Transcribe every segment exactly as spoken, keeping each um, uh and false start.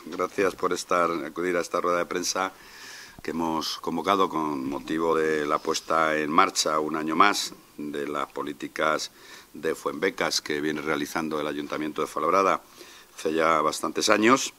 gracias. Gracias por estar, acudir a esta rueda de prensa que hemos convocado con motivo de la puesta en marcha un año más de las políticas de Fuenbecas que viene realizando el Ayuntamiento de Fuenlabrada hace ya bastantes años.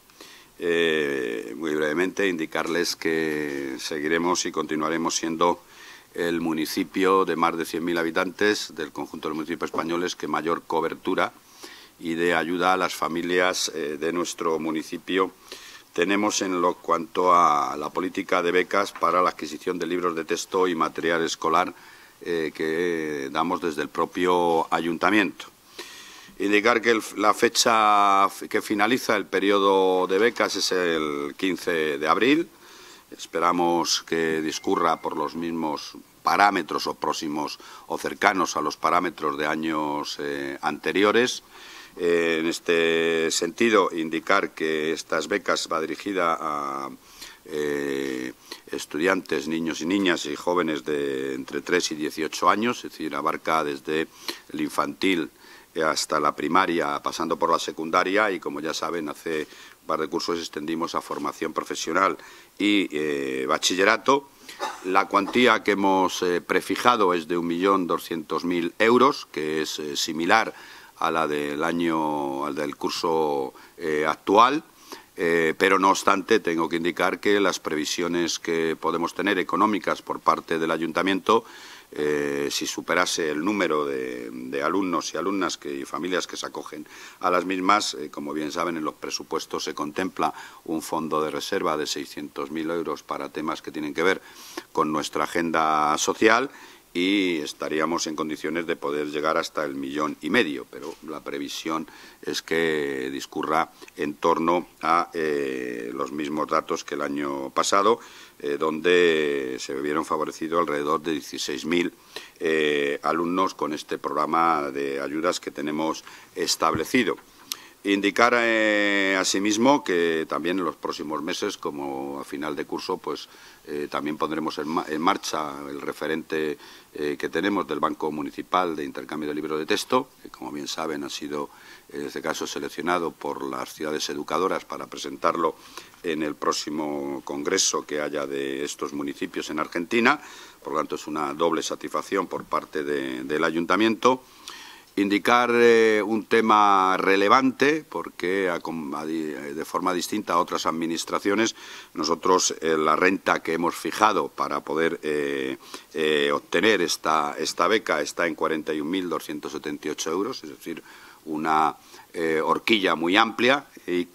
Eh, muy brevemente, indicarles que seguiremos y continuaremos siendo el municipio de más de cien mil habitantes del conjunto de los municipios españoles que mayor cobertura y de ayuda a las familias eh, de nuestro municipio tenemos en lo cuanto a la política de becas para la adquisición de libros de texto y material escolar eh, que damos desde el propio ayuntamiento. Indicar que el, la fecha que finaliza el periodo de becas es el quince de abril. Esperamos que discurra por los mismos parámetros o próximos o cercanos a los parámetros de años eh, anteriores. Eh, en este sentido, indicar que estas becas va dirigida a eh, estudiantes, niños y niñas y jóvenes de entre tres y dieciocho años, es decir, abarca desde el infantil hasta la primaria, pasando por la secundaria y, como ya saben, hace un par de cursos extendimos a formación profesional y eh, bachillerato. La cuantía que hemos eh, prefijado es de un millón doscientos mil euros, que es eh, similar a la del año, al del curso eh, actual, eh, pero no obstante tengo que indicar que las previsiones que podemos tener económicas por parte del Ayuntamiento, eh, si superase el número de, de alumnos y alumnas que, y familias que se acogen a las mismas, eh, como bien saben, en los presupuestos se contempla un fondo de reserva de seiscientos mil euros para temas que tienen que ver con nuestra agenda social, y estaríamos en condiciones de poder llegar hasta el millón y medio, pero la previsión es que discurra en torno a eh, los mismos datos que el año pasado, eh, donde se vieron favorecidos alrededor de dieciséis mil eh, alumnos con este programa de ayudas que tenemos establecido. Indicar eh, asimismo que también en los próximos meses, como a final de curso, pues eh, también pondremos en, ma en marcha el referente eh, que tenemos del Banco Municipal de Intercambio de Libros de Texto, que, como bien saben, ha sido en este caso seleccionado por las ciudades educadoras para presentarlo en el próximo congreso que haya de estos municipios en Argentina. Por lo tanto, es una doble satisfacción por parte de, del Ayuntamiento. Indicar eh, un tema relevante, porque a, a, de forma distinta a otras administraciones, nosotros eh, la renta que hemos fijado para poder eh, eh, obtener esta, esta beca está en cuarenta y un mil doscientos setenta y ocho euros, es decir, una eh, horquilla muy amplia, y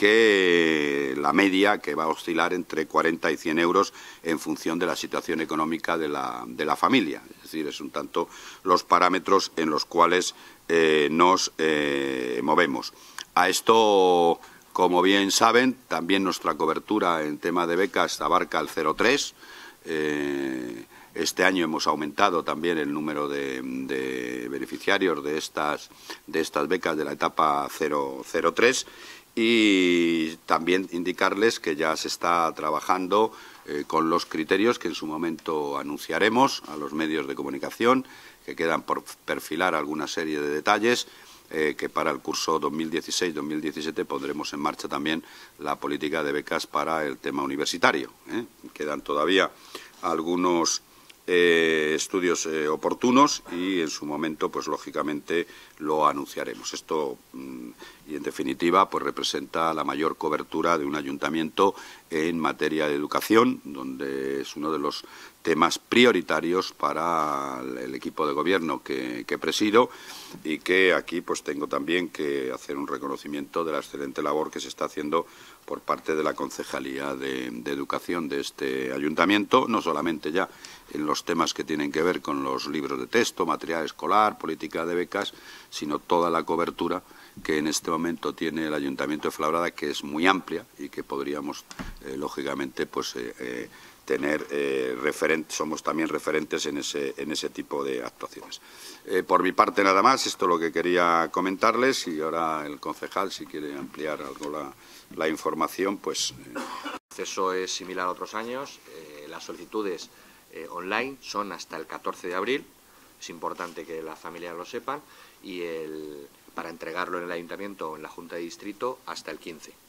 que la media que va a oscilar entre cuarenta y cien euros en función de la situación económica de la, de la familia. Es decir, es un tanto los parámetros en los cuales eh, nos eh, movemos. A esto, como bien saben, también nuestra cobertura en tema de becas abarca el cero tres. Eh, Este año hemos aumentado también el número de, de beneficiarios de estas, de estas becas de la etapa cero tres, y también indicarles que ya se está trabajando eh, con los criterios que en su momento anunciaremos a los medios de comunicación, que quedan por perfilar alguna serie de detalles, eh, que para el curso dos mil dieciséis dos mil diecisiete pondremos en marcha también la política de becas para el tema universitario. ¿eh? Quedan todavía algunos Eh, estudios eh, oportunos y en su momento, pues lógicamente lo anunciaremos. Esto, mmm, y en definitiva, pues representa la mayor cobertura de un ayuntamiento en materia de educación, donde es uno de los temas prioritarios para el equipo de gobierno que, que presido, y que aquí pues tengo también que hacer un reconocimiento de la excelente labor que se está haciendo por parte de la Concejalía de, de Educación de este ayuntamiento, no solamente ya en los temas que tienen que ver con los libros de texto, material escolar, política de becas, sino toda la cobertura que en este momento tiene el Ayuntamiento de Fuenlabrada, que es muy amplia y que podríamos, eh, lógicamente, pues eh, eh, tener eh, referentes, somos también referentes en ese, en ese tipo de actuaciones. Eh, por mi parte nada más, esto es lo que quería comentarles, y ahora el concejal, si quiere ampliar algo la, la información, pues... Eh. El proceso es similar a otros años, eh, las solicitudes eh, online son hasta el catorce de abril, es importante que las familias lo sepan, y el, para entregarlo en el Ayuntamiento o en la Junta de Distrito hasta el quince.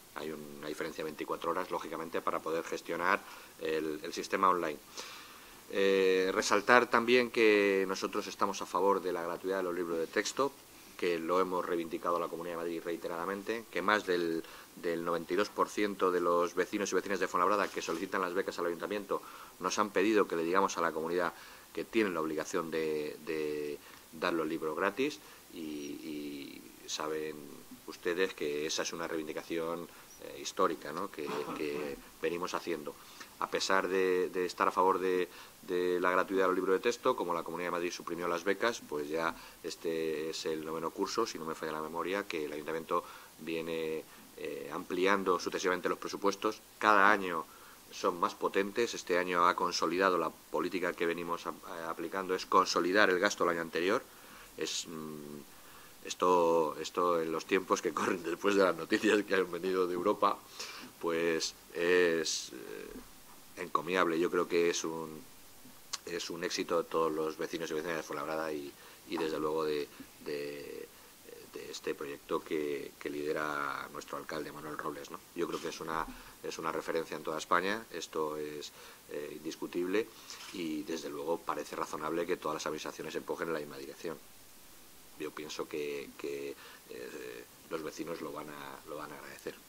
hay una diferencia de veinticuatro horas, lógicamente, para poder gestionar el, el sistema online. Eh, resaltar también que nosotros estamos a favor de la gratuidad de los libros de texto, que lo hemos reivindicado a la Comunidad de Madrid reiteradamente, que más del, del noventa y dos por ciento de los vecinos y vecinas de Fuenlabrada que solicitan las becas al Ayuntamiento nos han pedido que le digamos a la comunidad que tienen la obligación de, de dar los libros gratis y, y saben ustedes que esa es una reivindicación eh, histórica, ¿no?, que, que venimos haciendo. A pesar de, de estar a favor de, de la gratuidad de los libros de texto, como la Comunidad de Madrid suprimió las becas, pues ya este es el noveno curso, si no me falla la memoria, que el Ayuntamiento viene eh, ampliando sucesivamente los presupuestos. Cada año son más potentes. Este año ha consolidado la política que venimos a, a, aplicando, es consolidar el gasto del año anterior. Es... Mmm, Esto, esto en los tiempos que corren después de las noticias que han venido de Europa, pues es eh, encomiable. Yo creo que es un, es un éxito de todos los vecinos y vecinas de Fuenlabrada y, y desde luego de, de, de este proyecto que, que lidera nuestro alcalde, Manuel Robles, ¿no? Yo creo que es una, es una referencia en toda España, esto es eh, indiscutible y desde luego parece razonable que todas las administraciones empujen en la misma dirección. Yo pienso que, que eh, los vecinos lo van a, lo van a agradecer.